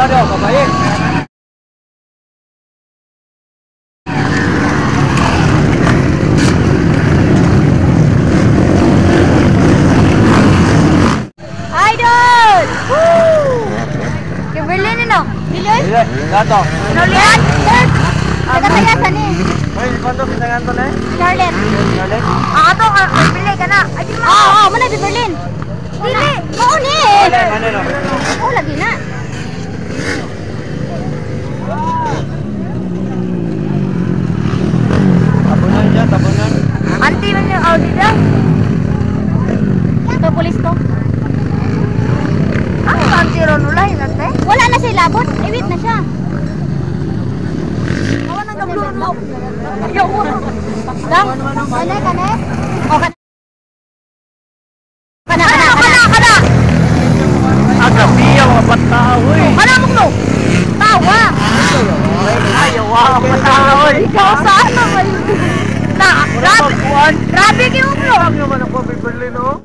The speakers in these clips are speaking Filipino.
daw, babae. Idol! Woo! Kimberly nino? Biloy? Gato. Nulian? Nagatayasan eh. Ay, kondo pisangan to na eh? Charlotte. Charlotte? Ato, Kimberly ka na. Ay, di mo. Oo, muna di Berlin. Dili, mauni eh. Ano no? Oo, lagi na. Tapunan dyan, tapunan. Auntie man yung Audi dyan. Ito, polis to. Ano ba ang tiro nula yun ate? Wala na siya labot. Iwit na siya. Awa nang gablo. Dang? Kane, kane? O, kane. Kana! Agabi ang mga bata, uy. Kana mo no? Tawa! Ayaw ang bata, uy. Ikaw saan naman? Grabe kayo mo! Ang naman ako, Berlin, no?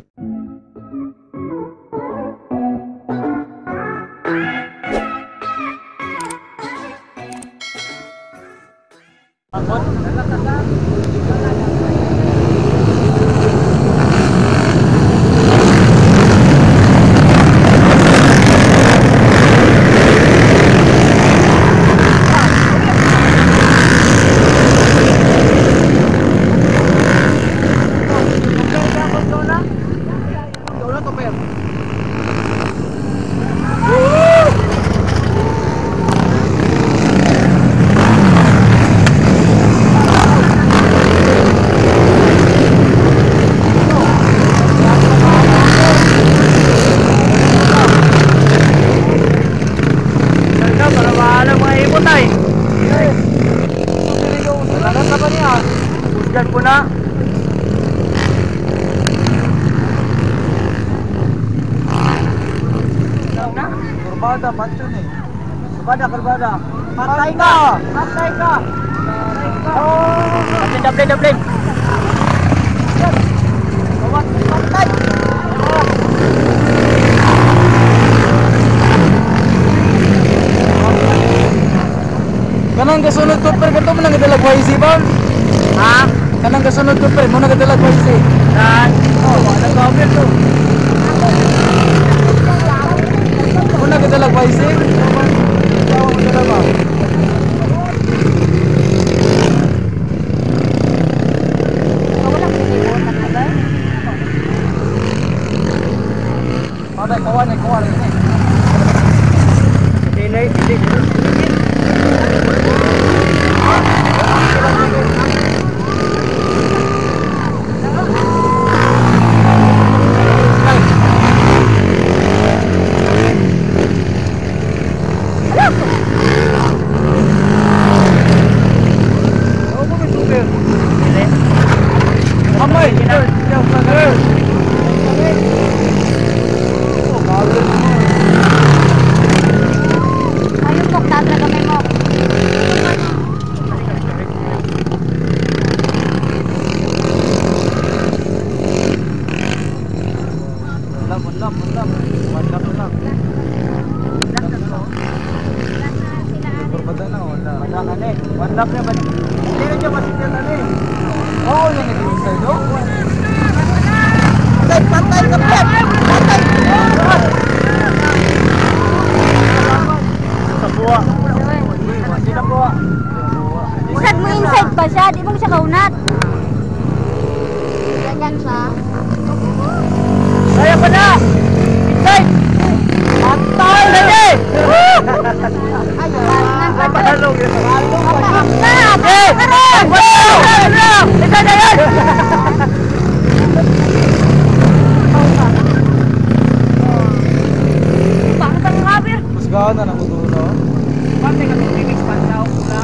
Kurbada, panto nih. Kurbada. Patay ka! Oh! Double. Patay! Kanang kasunod ko pre kato mo nagadalag YC ba? Ha? Kanang kasunod ko pre mo nagadalag YC. Dan. Oh, wala ka over to. Mo nagadalag YC? Tawo mo dala ba? Kawan ini. Sini. Usad mo inside pa siya, di mo siya kaunat. Ganyan siya. Saya pa na! Inside! Antay na din! Napalong yun. Isa na yan! Bakit ang kabir? Musgaw na nakutulo. Bakit ka tinig pandaw?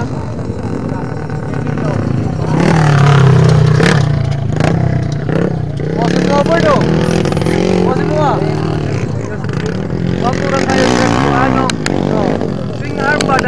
Overdo. Wala mo ah. Pagkurang ngayon sa ano. Swing arm ba?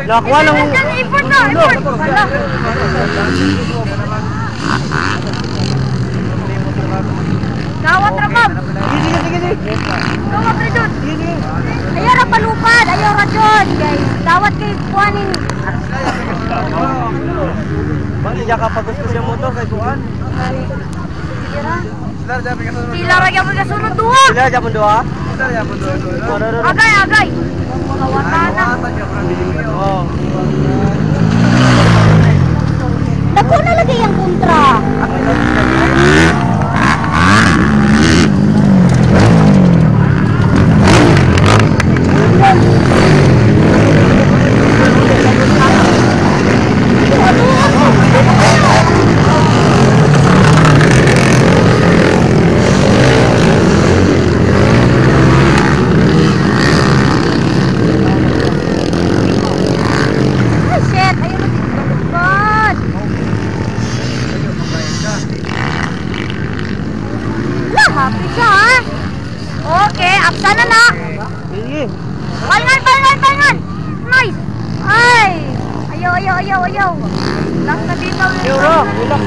Nakuha ng... Import na, import. Wala. Gawat ramam. Sige. Gawat na dyan. Ayaw na palupad. Ayaw na dyan, guys. Gawat kayo kuhanin. Bali, ka pagustos yung motor kay Kuan. Sila lagi mo kasunod duha. Sila dyan doa? Agay. Kawatan na. Oh. Dako na lagi yung kontra. Happy siya, ha? Okay, aksan na na. Sige. Palingan. Nice. Ay. Ayaw. Lang na dito. Relax.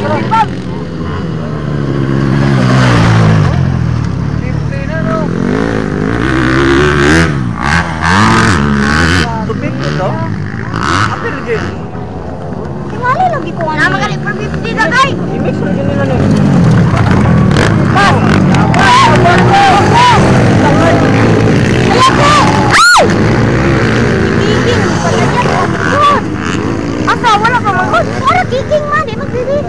Tubig ito? Apa lagi? Tingali lagi ko. Nama kali per 50 na, guys. I-mix lagi nila ni. Asa, wala ka mag-hood. Para kicking man, di magbibit.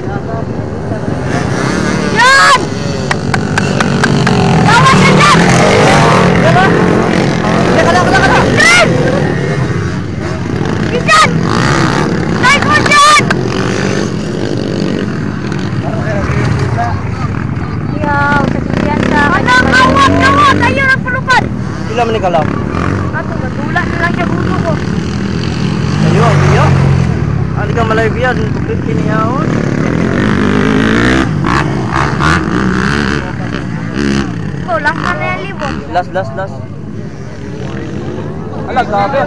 Yan! Gawas na dyan! Kala. Yan! Bisan! Nice one dyan! Yaw, sabihan ka. Kawat! Ayaw ng pulupan! Sila man ni Kalap. Ato, matula na lang siya buto ko. Ayo. Ali ka malay biyan, tubig kiniyahon. Ito, lang ka na yung libo. Last. Ala, grabe.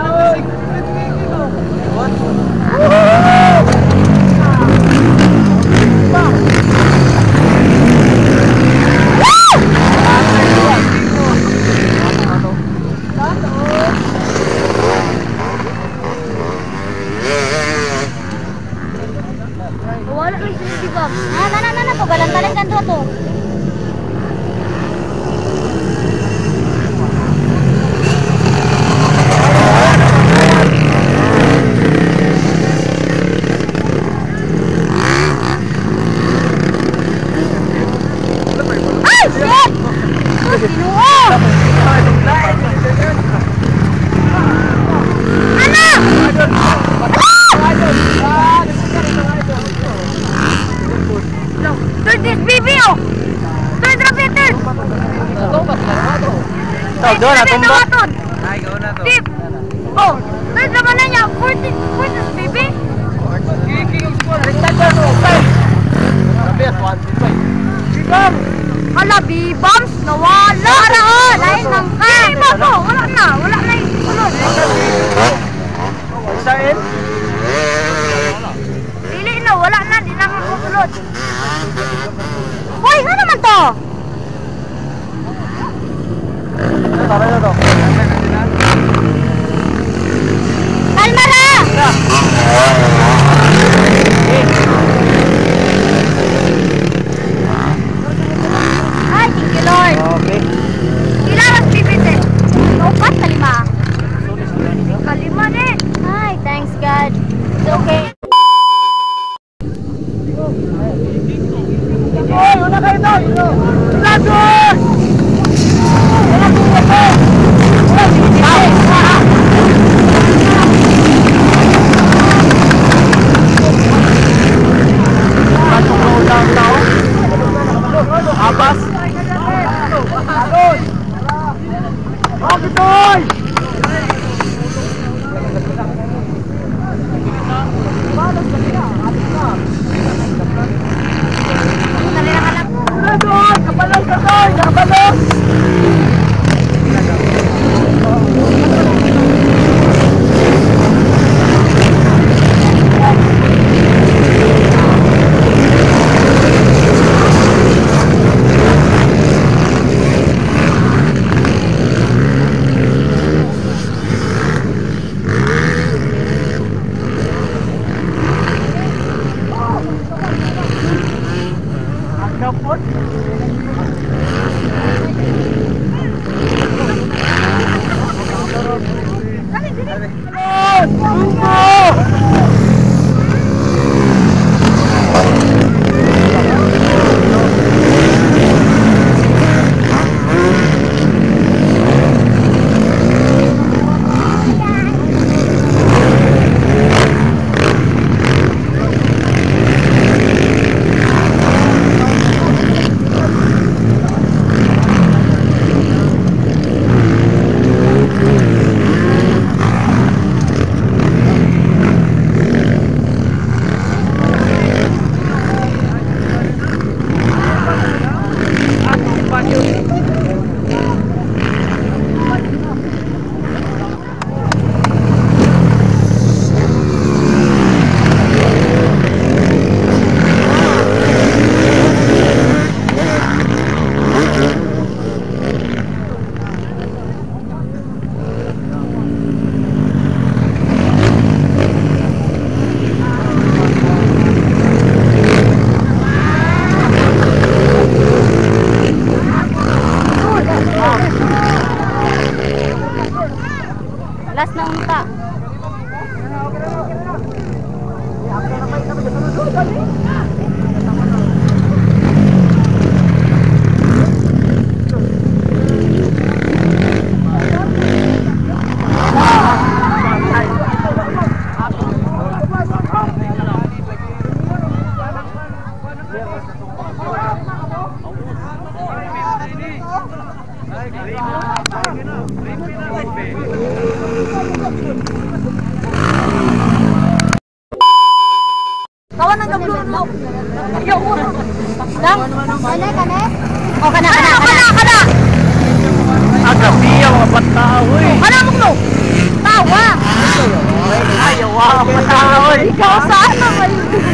Wala ko yung si Bob. Na to, galantalan kan to. Ay, shit! Sinuo! Anak! Third is BB, oh! Third rapid, third! Doon na tumba. Ay, gawin na to. Tip! Oh! Third naman na niya. Fourth is BB? Hala, B-bombs! Nawala! Para, lain ng ka! Iba po! Wala na yung sunod. Saan? Dili na, wala na. Di na makasulod. Hoy, ano naman to? Tara na to. Kalma na! Ay, thank you, Lord. Okay. Ilaras bibite. Upat, kalima. Kalima ni. Ay, thanks God. It's okay. Oy, una kayo doon! Lagot! Abas! Bakit doon? Awan ang gablon mo. Ayaw ko. Dang. Kane kane. Oh kana. Aga biya mga bata oy. Kana mo no. Tawa. Ayaw wa bata oy. Ikaw saan naman?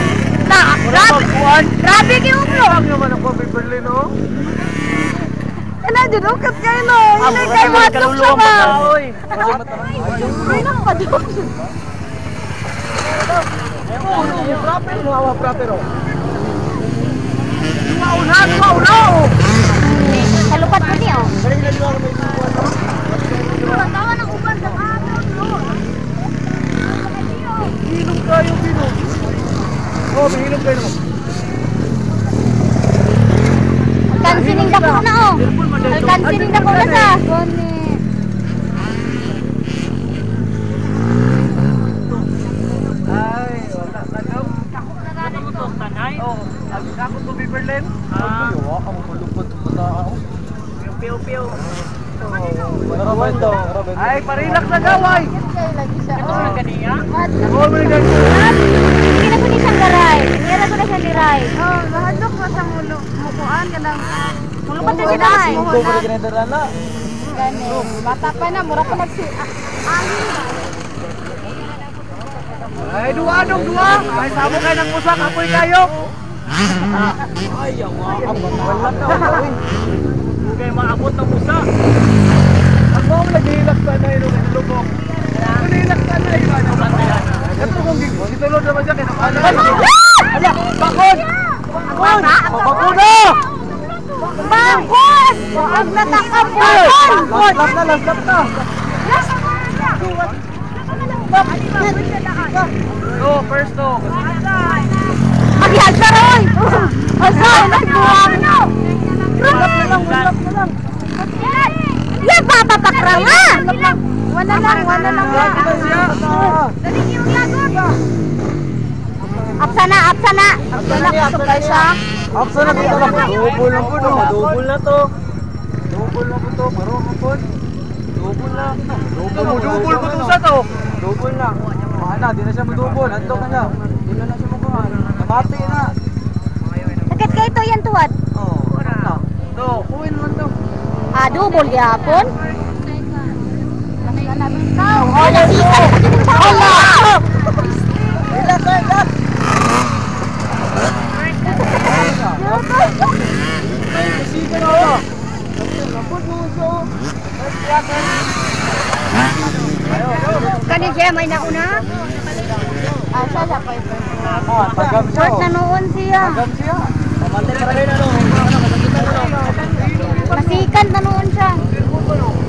Grabe kayo bro. Ang naman ako Berlin oh. Kana dito kat kayo no. Hindi kayo matok sa ba. Ay napadok. Proper. Kalupat ko niyo. Tawa ng uban sa Hinom kayo. Oh, mahinom kayo naman. Kansining na po na oh. Kansining na po na sa. Ay, wala lagaw. Ano mo to, tanay? Oo. Ako to Berlin. Ayaw ka mo malupot mata ako. Piyo. Naraban daw. Ay, parilak na gaway. Ito na kaniya? Oo, may ganyan. Hindi na po ni siyang garay. Nira ko na siyang liray. Oh, mahadlok mo sa mukuan ka ng Mulupat na siya ay. Mundo ko rin na. Gani. Bata pa na, mura pa nagsi... Ay, dua. Ay, sabo kayo ng musak. Apoy kayo. Ay, yawa. Wala ka. Huwag kayo maabot ng musak. Ako ang naghihilak ka na yun. Lubok. Naghihilak ka na yun. Ito kong gigo. Itulog naman siya. Ala, bakod! Bakod na! Bakod! Ang natakap po! Last na. No, first no. Maghihag ka rin! Asay, nagbuwang na! Ulap na lang. Yan, papapakrang nga! Wala lang. Daling yung lagot! Apsana! Apsana ko guys ha! Aksa na dito lang. Double na po no. Double na to. Marunong po. Double na. Double po to sa to. Double na. Mana, di na siya madubol. Antok na siya. Di na siya mabuhan. Namati na. Sakit kayo to yan tuwad? Oo. Ano? To, kuwin naman to. Double yapon? Oh, nasikat! Allah! Relax. Kani siya may nauna? Asa sa pa ito? Tagam siya. Short na noon siya. Nasikat na noon siya.